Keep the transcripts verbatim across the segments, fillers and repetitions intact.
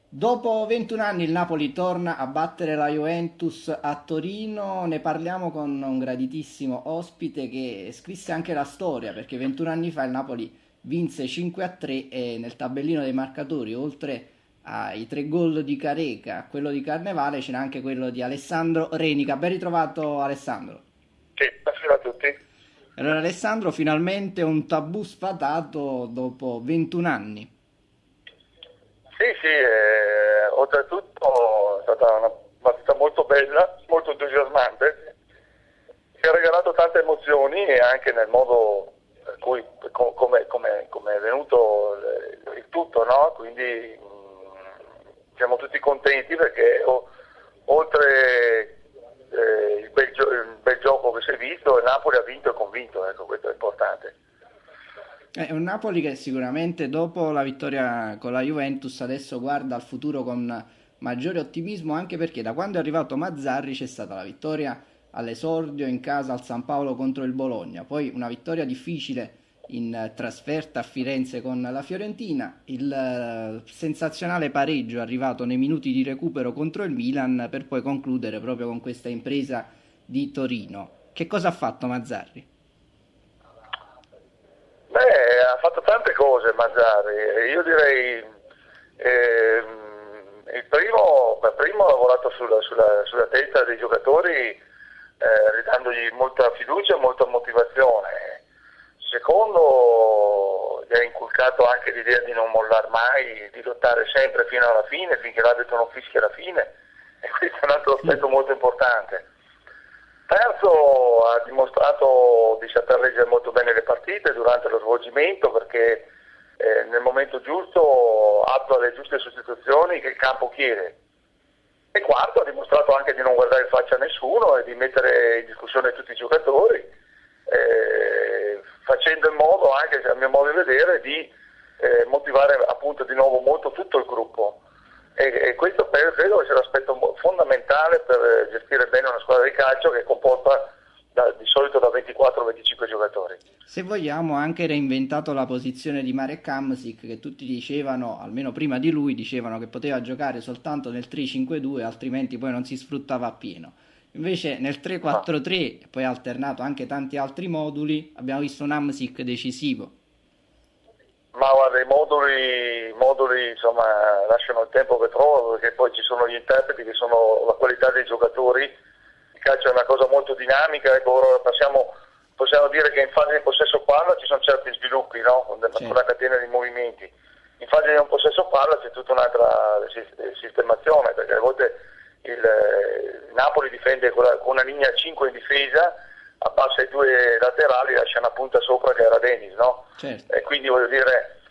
Dopo ventuno anni il Napoli torna a battere la Juventus a Torino, ne parliamo con un graditissimo ospite che scrisse anche la storia, perché ventuno anni fa il Napoli vinse cinque a tre e nel tabellino dei marcatori, oltre ai tre gol di Careca, a quello di Carnevale, c'era anche quello di Alessandro Renica. Ben ritrovato Alessandro. Sì, buonasera a tutti. Allora Alessandro, finalmente un tabù sfatato dopo ventuno anni. Sì, sì, eh, oltretutto è stata una partita molto bella, molto entusiasmante, che ha regalato tante emozioni e anche nel modo per cui, co- come, come- come è venuto il, il tutto, no? Quindi mh, siamo tutti contenti perché o- oltre eh, il, bel gio- il bel gioco che si è visto, il Napoli ha vinto e convinto, ecco, questo è importante. È un Napoli che sicuramente dopo la vittoria con la Juventus adesso guarda al futuro con maggiore ottimismo, anche perché da quando è arrivato Mazzarri c'è stata la vittoria all'esordio in casa al San Paolo contro il Bologna, poi una vittoria difficile in eh, trasferta a Firenze con la Fiorentina, il eh, sensazionale pareggio arrivato nei minuti di recupero contro il Milan per poi concludere proprio con questa impresa di Torino. Che cosa ha fatto Mazzarri? Beh, ha fatto tante cose Mazzarri, io direi ehm, il primo, per primo ha lavorato sulla, sulla, sulla testa dei giocatori eh, ridandogli molta fiducia e molta motivazione. Secondo, gli ha inculcato anche l'idea di non mollare mai, di lottare sempre fino alla fine, finché l'arbitro non fischia la fine, e questo è un altro aspetto molto importante. Terzo, ha dimostrato di saper leggere molto bene le partite durante lo svolgimento perché eh, nel momento giusto attua le giuste sostituzioni che il campo chiede. E quarto, ha dimostrato anche di non guardare in faccia a nessuno e di mettere in discussione tutti i giocatori, eh, facendo in modo anche, a mio modo di vedere, di eh, motivare appunto di nuovo molto tutto il gruppo. E, e questo per, credo che sia l'aspetto fondamentale per gestire bene una squadra di calcio che comporta da, di solito da ventiquattro venticinque giocatori. Se vogliamo, ha anche reinventato la posizione di Marek Hamsik, che tutti dicevano, almeno prima di lui, dicevano che poteva giocare soltanto nel tre cinque due, altrimenti poi non si sfruttava appieno. Invece nel tre quattro tre, poi ha alternato anche tanti altri moduli, abbiamo visto un Hamsik decisivo. Ma guarda, i moduli, i moduli insomma, lasciano il tempo che trovano perché poi ci sono gli interpreti che sono la qualità dei giocatori. Il calcio è una cosa molto dinamica, ecco, ora passiamo, possiamo dire che in fase di possesso palla ci sono certi sviluppi, no? Con Certo. una catena di movimenti. In fase di non possesso palla c'è tutta un'altra sistemazione, perché a volte il, il Napoli difende con, la, con una linea cinque in difesa, abbassa i due laterali, lascia una punta sopra che era Denis, no? Certo. E quindi voglio dire,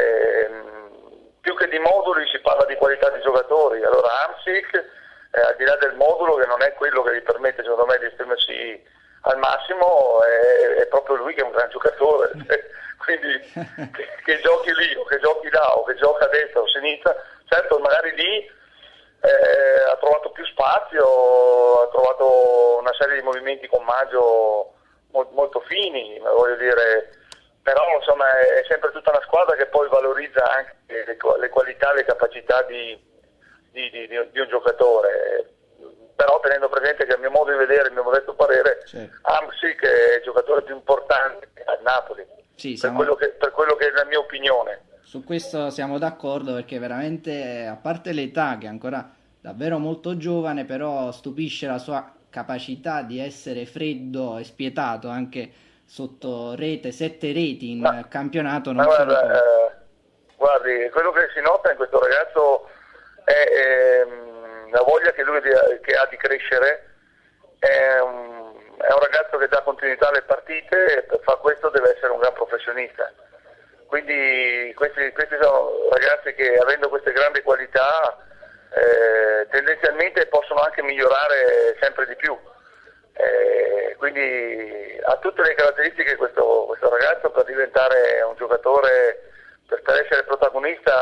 ehm, più che di moduli si parla di qualità di giocatori. Allora Hamsik, eh, al di là del modulo che non è quello che gli permette secondo me di esprimersi al massimo, è, è proprio lui che è un gran giocatore. Quindi che, che giochi lì o che giochi là o che gioca a destra o a sinistra, certo magari lì eh, ha trovato più spazio, ha trovato una serie di movimenti con Maggio mo- molto fini, ma voglio dire, però insomma è sempre tutta una squadra che poi valorizza anche le, le qualità e le capacità di, di, di, di un giocatore, però tenendo presente che a mio modo di vedere, il mio modesto parere, Certo. Hamsik è il giocatore più importante al Napoli, Sì, per siamo... quello che, per quello che è la mia opinione. Su questo siamo d'accordo perché veramente, a parte l'età che è ancora davvero molto giovane, però stupisce la sua capacità di essere freddo e spietato anche sotto rete, sette reti Ma, in campionato, ma non solo guarda, poche. eh, guardi, quello che si nota in questo ragazzo è ehm, la voglia che lui di- che ha di crescere, è un, è un ragazzo che dà continuità alle partite e per far questo deve essere un gran professionista. Quindi questi, questi sono ragazzi che avendo queste grandi qualità eh, tendenzialmente possono anche migliorare sempre di più. Eh, quindi ha tutte le caratteristiche questo, questo ragazzo per diventare un giocatore, per, per essere protagonista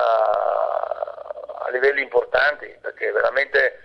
a, a livelli importanti, perché veramente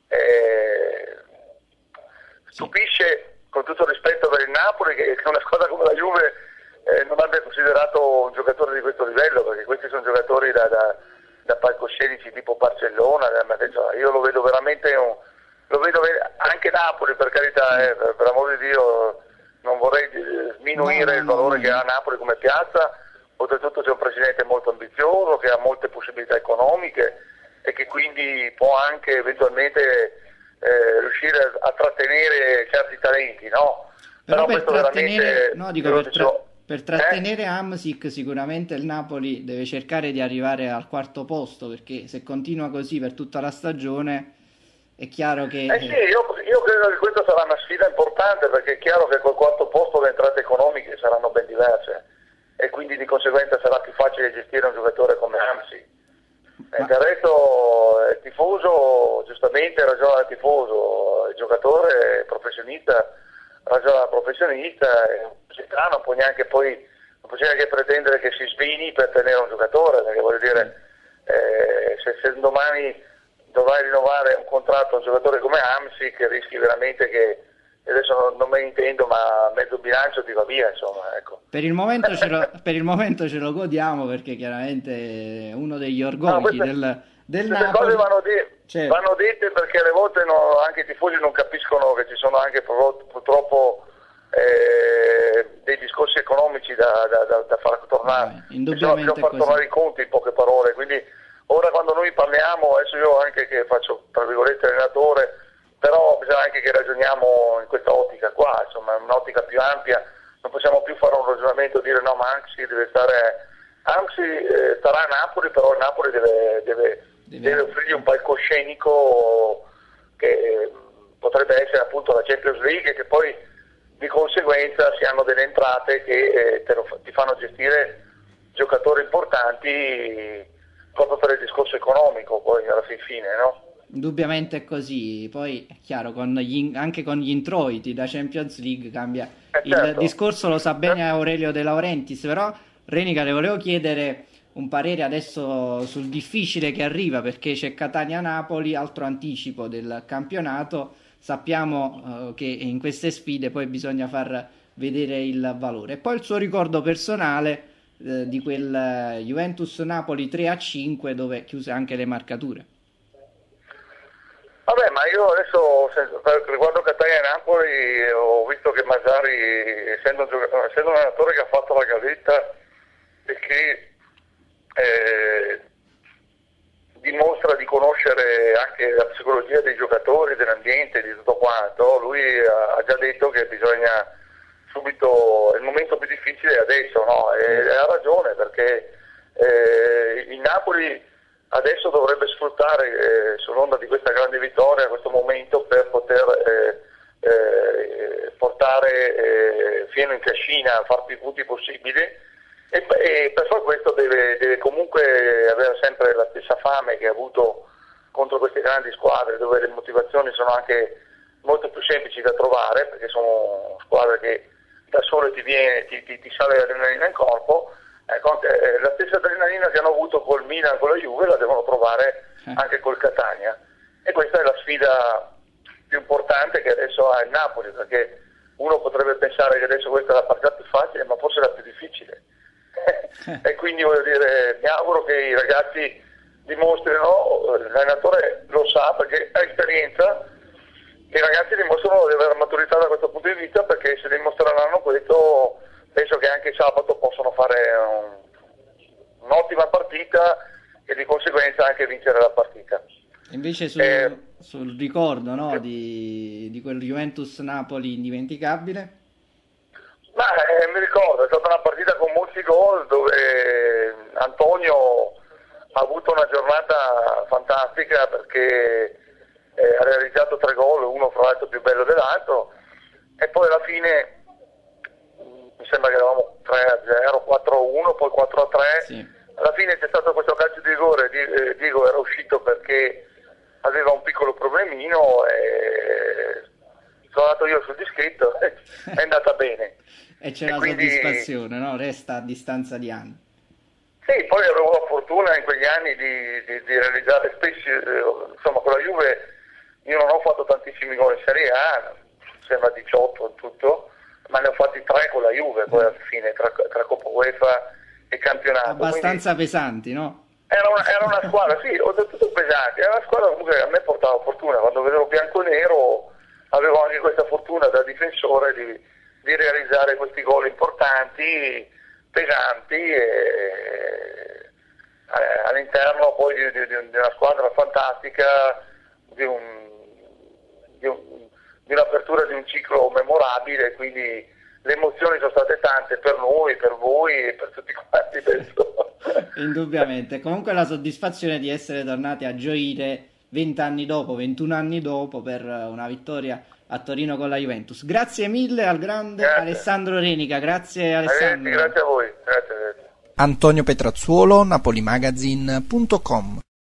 eh, Sì. stupisce, con tutto il rispetto per il Napoli, che, che una squadra come la Juve eh, non abbia considerato un giocatore di questo livello, perché questi sono giocatori da, da, da palcoscenici tipo Barcellona, ma adesso io lo vedo veramente, un, lo vedo anche Napoli, per carità, eh, per, per amor di Dio, non vorrei sminuire no, no, il valore no, che no. ha Napoli come piazza, oltretutto c'è un presidente molto ambizioso, che ha molte possibilità economiche e che quindi può anche eventualmente eh, riuscire a, a trattenere certi talenti, no? Però, Però per questo trattenere, veramente, no, dico, io lo per, tra- dicevo, per eh? trattenere Hamsik sicuramente il Napoli deve cercare di arrivare al quarto posto, perché se continua così per tutta la stagione è chiaro che... Eh sì, io, io credo che questa sarà una sfida importante, perché è chiaro che col quarto posto le entrate economiche saranno ben diverse e quindi di conseguenza sarà più facile gestire un giocatore come Hamsik. E Ma, del resto il tifoso giustamente ragiona il tifoso, il giocatore professionista ragiona il professionista, e la società non può neanche poi non può neanche pretendere che si svini per tenere un giocatore, perché voglio dire, eh, se, se domani dovrai rinnovare un contratto a un giocatore come Hamsik rischi veramente che, adesso non, non me ne intendo, ma mezzo bilancio ti va via, insomma, ecco. per il momento ce lo, per il momento ce lo godiamo, perché chiaramente è uno degli No, orgogli queste, del, del queste cose Napoli. vanno, de- Certo. vanno dette, perché alle volte no, anche i tifosi non capiscono che ci sono anche purtroppo, purtroppo eh, dei discorsi economici da, da, da, da far tornare, No, indubbiamente bisogna far è così. tornare i conti, in poche parole. Quindi ora quando noi parliamo, adesso io anche che faccio tra virgolette allenatore, però bisogna anche che ragioniamo in questa ottica qua, insomma un'ottica più ampia, non possiamo più fare un ragionamento e dire no, ma Hamsik deve stare, Hamsik eh, starà a Napoli, però il Napoli deve, deve, Deve- deve offrirgli un palcoscenico che eh, potrebbe essere appunto la Champions League, e che poi di conseguenza si hanno delle entrate che eh, te lo fa- ti fanno gestire giocatori importanti proprio per il discorso economico, poi alla fin fine, no? Indubbiamente è così, poi è chiaro, con gli in- anche con gli introiti da Champions League cambia Eh, il certo. discorso, lo sa bene Aurelio De Laurentiis, però Renica le volevo chiedere un parere adesso sul difficile che arriva, perché c'è Catania-Napoli, altro anticipo del campionato, sappiamo eh, che in queste sfide poi bisogna far vedere il valore. E poi il suo ricordo personale eh, di quel eh, Juventus-Napoli tre a cinque dove chiuse anche le marcature. Vabbè, ma io adesso, se- per riguardo Catania e Napoli, ho visto che Mazzari, essendo un, gioca- essendo un allenatore che ha fatto la gavetta e che eh, dimostra di conoscere anche la psicologia dei giocatori, dell'ambiente, di tutto quanto, lui ha, ha già detto che bisogna subito, il momento più difficile è adesso, no? E, e ha ragione, perché eh, il Napoli adesso dovrebbe sfruttare eh, sull'onda di questa grande vittoria questo momento per poter eh, eh, portare eh, Fieno in cascina, far più punti possibili, e, e per far questo deve, deve comunque avere sempre la stessa fame che ha avuto contro queste grandi squadre, dove le motivazioni sono anche molto più semplici da trovare, perché sono squadre che da sole ti, viene, ti, ti, ti sale l'adrenalina in corpo. Ecco, eh, la stessa adrenalina che hanno avuto col Milan, con la Juve, la devono trovare anche col Catania, e questa è la sfida più importante che adesso ha il Napoli, perché uno potrebbe pensare che adesso questa è la partita più facile, ma forse la più difficile. E quindi voglio dire, mi auguro che i ragazzi dimostrino, l'allenatore lo sa perché ha esperienza, che i ragazzi dimostrano di avere maturità da questo punto di vista, perché se dimostreranno questo penso che anche sabato possono fare un, un'ottima partita e di conseguenza anche vincere la partita. Invece sul, Eh, sul ricordo, no, di, di quel Juventus-Napoli indimenticabile? ma eh, mi ricordo, è stata una partita con molti gol, dove Antonio ha avuto una giornata fantastica, perché eh, ha realizzato tre gol, uno fra l'altro più bello dell'altro, e poi alla fine mi sembra che eravamo tre a zero, quattro a uno, poi quattro a tre. Sì. Alla fine c'è stato questo calcio di rigore, Di- eh, Diego era uscito perché aveva un piccolo problemino e sono andato io sul dischetto e è andata bene. E c'è E la quindi- soddisfazione, no? Resta a distanza di anni. Sì, poi avevo la fortuna in quegli anni di, di- di realizzare spesso, eh, insomma con la Juve io non ho fatto tantissimi gol in Serie A, sembra diciotto in tutto, ma ne ho fatti tre con la Juve, poi alla fine tra, tra Coppa UEFA e campionato. Abbastanza pesanti, no? Era una, era una squadra, sì, oltretutto pesante, era una squadra comunque a me portava fortuna, quando vedevo bianco e nero avevo anche questa fortuna da difensore di, di realizzare questi gol importanti, pesanti, e, eh, all'interno poi di, di, di una squadra fantastica, di, un, di, un, di un'apertura di un ciclo memorabile, quindi le emozioni sono state tante per noi, per voi e per tutti quanti, penso. Indubbiamente. Comunque la soddisfazione di essere tornati a gioire venti anni dopo, ventuno anni dopo, per una vittoria a Torino con la Juventus. Grazie mille al grande grazie. Alessandro Renica. Grazie Alessandro. Grazie a voi. Grazie, grazie. Antonio Petrazzuolo, napolimagazine punto com